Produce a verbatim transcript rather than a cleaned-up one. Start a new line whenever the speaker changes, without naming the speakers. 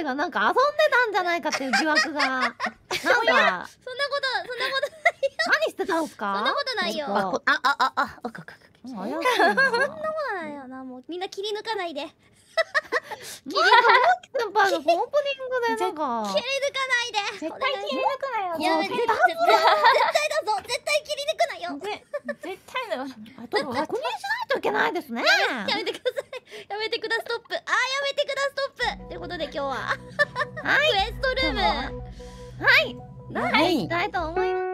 輩がなんか遊んでたんじゃないかっていう疑惑が。なんか。そんなこと、そんなこと何してたんすか？
そんなことないよ。
あ、あ、あ、あ、あ、あかかか。
そんなこと
ないよな、もうみんな切り抜かないで。
切り抜か先輩のオープニングでなんか
切り抜かないで。
絶対切り抜くなよ。
やめて、絶対だぞ、絶対切り抜くなよ。
絶対だよ。
あと確認しないといけないですね。
やめてください。やめてくだストップ。あー、やめてくだストップ。ということで今日は
はい、
クエストルーム。
はい、はい、行きたいと思います。